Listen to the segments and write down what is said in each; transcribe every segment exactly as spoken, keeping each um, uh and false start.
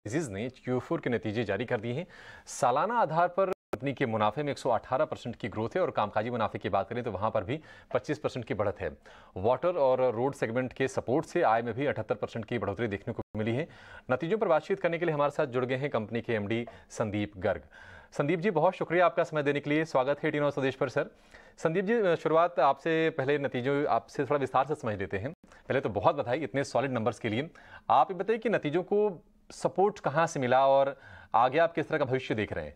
Is ने Q four के नतीजे जारी कर दिए हैं। सालाना आधार पर कंपनी के मुनाफे में एक सौ अठारह परसेंट की ग्रोथ है और कामकाजी मुनाफे की बात करें तो वहां पर भी पच्चीस परसेंट की बढ़त है। वाटर और रोड सेगमेंट के सपोर्ट से आय में भी अठहत्तर परसेंट की बढ़ोतरी देखने को मिली है। नतीजों पर बातचीत करने के लिए हमारे साथ जुड़ गए हैं कंपनी के एमडी संदीप गर्ग। संदीप जी, बहुत शुक्रिया आपका समय देने के लिए। स्वागत है टीनो स्वदेश पर सर। संदीप जी, शुरुआत आपसे पहले नतीजों आपसे थोड़ा विस्तार से समझ लेते हैं। पहले तो बहुत बधाई इतने सॉलिड नंबर्स के लिए। आप ये बताइए कि नतीजों को सपोर्ट कहां से मिला और आगे आप किस तरह का भविष्य देख रहे हैं?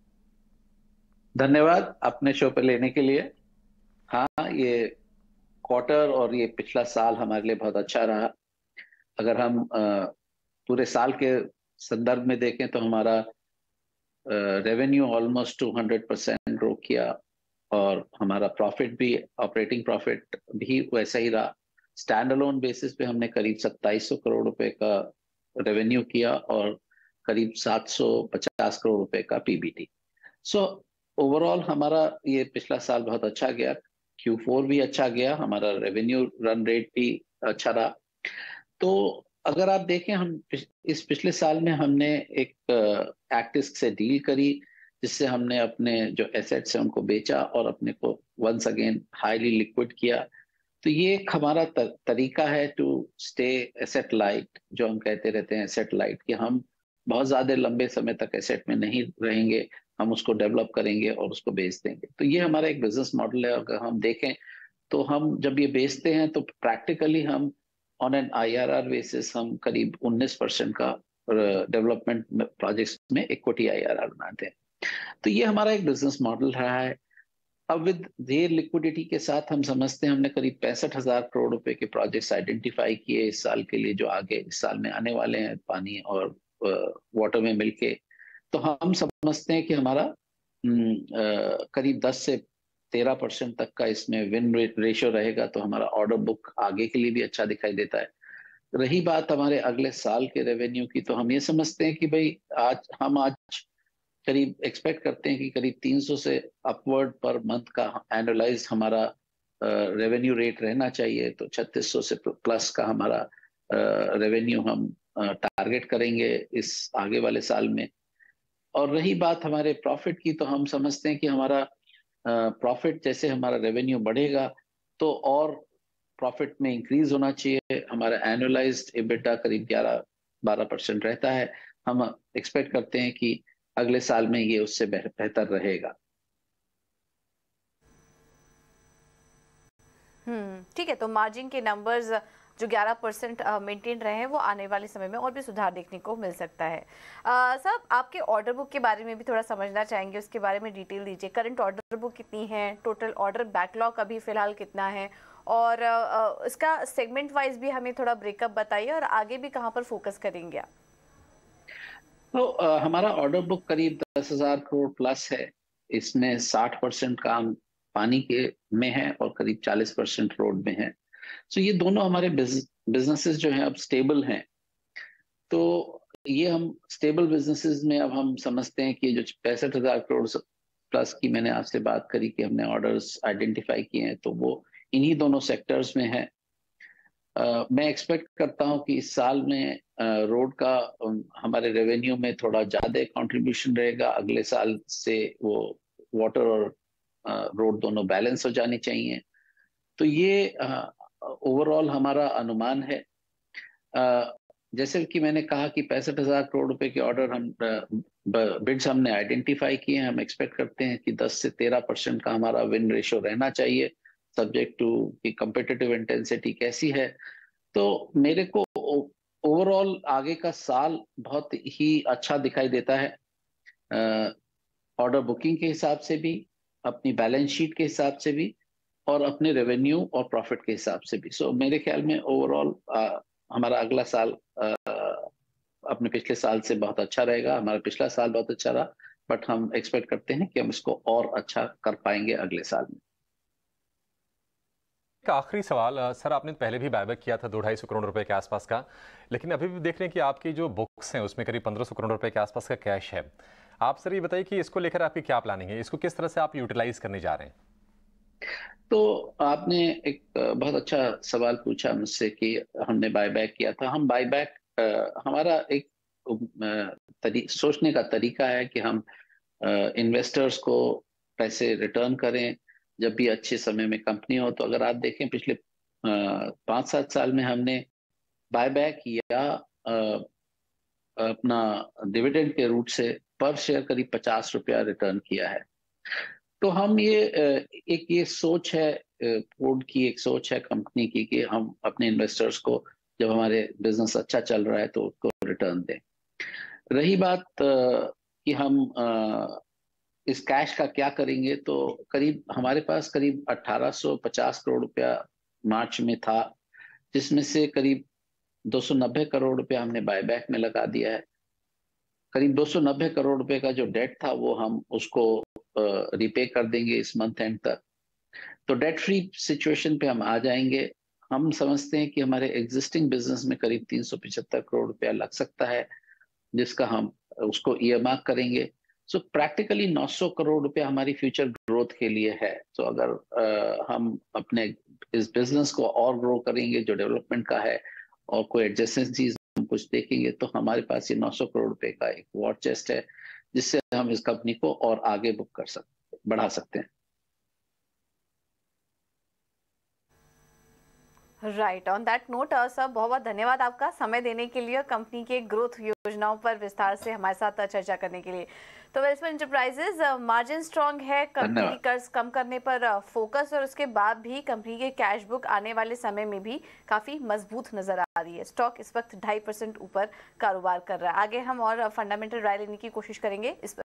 धन्यवाद अपने शो पे लेने के लिए। हाँ, ये क्वार्टर और ये पिछला साल हमारे लिए बहुत अच्छा रहा। अगर हम अ, पूरे साल के संदर्भ में देखें तो हमारा revenue almost two hundred percent grow किया और हमारा प्रॉफिट भी, ऑपरेटिंग प्रॉफिट भी वैसा ही रहा। स्टैंड अलोन बेसिस पे हमने करीब सत्ताईस सौ करोड़ रुपए का रेवेन्यू किया और करीब सात सौ पचास करोड़ रुपए का पीबीटी। सो ओवरऑल हमारा ये पिछला साल बहुत अच्छा गया। क्यू फोर भी अच्छा गया, हमारा रेवेन्यू रन रेट भी अच्छा रहा। तो अगर आप देखें, हम पिछ- इस पिछले साल में हमने एक एक्टिस से डील करी, जिससे हमने अपने जो एसेट्स हैं उनको बेचा और अपने को वंस अगेन हाईली लिक्विड किया। तो ये एक हमारा त- तरीका है टू स्टे एसेट लाइट, जो हम कहते रहते हैं एसेट लाइट, कि हम बहुत ज्यादा लंबे समय तक एसेट में नहीं रहेंगे, हम उसको डेवलप करेंगे और उसको बेच देंगे। तो ये हमारा एक बिजनेस मॉडल है। अगर हम देखें तो हम जब ये बेचते हैं तो प्रैक्टिकली हम ऑन एन आईआरआर बेसिस हम करीब उन्नीस परसेंट का डेवलपमेंट प्रोजेक्ट्स में इक्विटी आईआरआर बनाते हैं। तो ये हमारा एक बिजनेस मॉडल रहा है। अब विद देर लिक्विडिटी के साथ हम समझते हैं हमने करीब पैंसठ हजार करोड़ रुपए के प्रोजेक्ट्स आइडेंटिफाई किए इस साल के लिए, जो आगे इस साल में आने वाले हैं पानी और वाटर में मिलके। तो हम समझते हैं कि हमारा हम्म, अ, करीब दस से तेरह परसेंट तक का इसमें विन रेशियो रहेगा। तो हमारा ऑर्डर बुक आगे के लिए भी अच्छा दिखाई देता है। रही बात हमारे अगले साल के रेवेन्यू की, तो हम ये समझते हैं कि भाई आज हम आज करीब एक्सपेक्ट करते हैं कि करीब तीन सौ से अपवर्ड पर मंथ का एनुअलाइज हमारा रेवेन्यू रेट रहना चाहिए। तो छत्तीस सौ से प्लस का हमारा रेवेन्यू हम टारगेट करेंगे इस आगे वाले साल में। और रही बात हमारे प्रॉफिट की, तो हम समझते हैं कि हमारा प्रॉफिट जैसे हमारा रेवेन्यू बढ़ेगा तो और प्रॉफिट में इंक्रीज होना चाहिए। हमारा एनुअलाइज्ड एबिटा करीब ग्यारह बारह परसेंट रहता है। हम एक्सपेक्ट करते हैं कि अगले साल में ये उससे बेह- बेहतर रहेगा। हम्म ठीक है। तो मार्जिन के नंबर्स जो ग्यारह परसेंट मेंटेन रहे हैं वो आने वाले समय में और भी सुधार देखने को मिल सकता है। अ, साहब, आपके ऑर्डर बुक के बारे में भी थोड़ा समझना चाहेंगे, उसके बारे में डिटेल दीजिए। करंट ऑर्डर बुक कितनी है, टोटल ऑर्डर बैकलॉग अभी फिलहाल कितना है, और अ, अ, इसका सेगमेंट वाइज भी हमें थोड़ा ब्रेकअप बताइए, और आगे भी कहाँ पर फोकस करेंगे आप? तो अ, हमारा ऑर्डर बुक करीब दस हजार करोड़ प्लस है। इसमें साठ परसेंट काम पानी के में है और करीब चालीस परसेंट रोड में है। सो ये दोनों हमारे बिजनेसेस जो हैं अब स्टेबल हैं। तो ये हम स्टेबल बिजनेसेस में अब हम समझते हैं कि जो पैंसठ हजार करोड़ प्लस की मैंने आपसे बात करी कि हमने ऑर्डर्स आइडेंटिफाई किए हैं, तो वो इन्हीं दोनों सेक्टर्स में है। अ, मैं एक्सपेक्ट करता हूं कि इस साल में रोड का अम, हमारे रेवेन्यू में थोड़ा ज्यादा कंट्रीब्यूशन रहेगा। अगले साल से वो वाटर और रोड दोनों बैलेंस हो जानी चाहिए। तो ये ओवरऑल हमारा अनुमान है। अ, जैसे कि मैंने कहा कि पैंसठ हजार करोड़ रुपए के ऑर्डर हम बिड्स हमने आइडेंटिफाई किए हैं। हम एक्सपेक्ट करते हैं कि दस से तेरह परसेंट का हमारा विन रेशियो रहना चाहिए, सब्जेक्ट टू कि कंपेटिटिव इंटेंसिटी कैसी है। तो मेरे को ओवरऑल आगे का साल बहुत ही अच्छा दिखाई देता है, ऑर्डर बुकिंग के हिसाब से भी, अपनी बैलेंस शीट के हिसाब से भी, और अपने रेवेन्यू और प्रॉफिट के हिसाब से भी। सो so, मेरे ख्याल में ओवरऑल हमारा अगला साल आ, अपने पिछले साल से बहुत अच्छा रहेगा। हमारा पिछला साल बहुत अच्छा रहा, बट हम एक्सपेक्ट करते हैं कि हम इसको और अच्छा कर पाएंगे अगले साल में। एक आखिरी सवाल अ, सर, आपने पहले भी बायबैक किया था दो ढाई सौ करोड़ रुपए के आसपास का, लेकिन अभी भी देख रहे हैं कि आपकी जो बुक्स हैं उसमें करीब पंद्रह सौ करोड़ रुपए के आसपास का कैश है। आप सर ये बताइए कि इसको लेकर आपकी क्या प्लानिंग है, इसको किस तरह से आप यूटिलाइज करने जा रहे हैं? तो आपने एक अ, बहुत अच्छा सवाल पूछा मुझसे कि हमने बायबैक किया था। हम बायबैक, हमारा एक तरी, सोचने का तरीका है कि हम इन्वेस्टर्स को पैसे रिटर्न करें जब भी अच्छे समय में कंपनी हो। तो अगर आप देखें पिछले पाँच सात साल में हमने बायबैक या आ, अपना डिविडेंड के रूट से पर शेयर करीब पचास रुपया रिटर्न किया है। तो हम ये एक ये सोच है, बोर्ड की एक सोच है कंपनी की, कि हम अपने इन्वेस्टर्स को जब हमारे बिजनेस अच्छा चल रहा है तो उसको रिटर्न दें। रही बात कि हम इस कैश का क्या करेंगे, तो करीब हमारे पास करीब अठारह सौ पचास करोड़ रुपया मार्च में था, जिसमें से करीब दो सौ नब्बे करोड़ रुपया हमने बायबैक में लगा दिया है। करीब दो सौ नब्बे करोड़ रुपए का जो डेट था वो हम उसको रिपे कर देंगे इस मंथ एंड तक। तो डेट फ्री सिचुएशन पे हम आ जाएंगे। हम समझते हैं कि हमारे एग्जिस्टिंग बिजनेस में करीब तीन सौ पिछहत्तर करोड़ रुपया लग सकता है, जिसका हम उसको ईएमआई करेंगे। सो प्रैक्टिकली नौ सौ करोड़ रुपया हमारी फ्यूचर ग्रोथ के लिए है। तो अगर आ, हम अपने इस बिजनेस को और ग्रो करेंगे जो डेवलपमेंट का है, और कोई एडजेसेंसीज हम कुछ देखेंगे, तो हमारे पास ये नौ सौ करोड़ रुपए का एक वॉर चेस्ट है, जिससे हम इस कंपनी को और आगे बुक कर सकते बढ़ा सकते हैं। Right, on that note sir बहुत बहुत धन्यवाद आपका समय देने के लिए, कंपनी के ग्रोथ योजनाओं पर विस्तार से हमारे साथ चर्चा करने के लिए। तो वेलस्पन एंटरप्राइजेज मार्जिन स्ट्रांग है, कंपनी की कर्ज कम करने पर फोकस, और उसके बाद भी कंपनी के कैश बुक आने वाले समय में भी काफी मजबूत नजर आ रही है। स्टॉक इस वक्त ढाई परसेंट ऊपर कारोबार कर रहा है। आगे हम और फंडामेंटल राय लेने की कोशिश करेंगे इस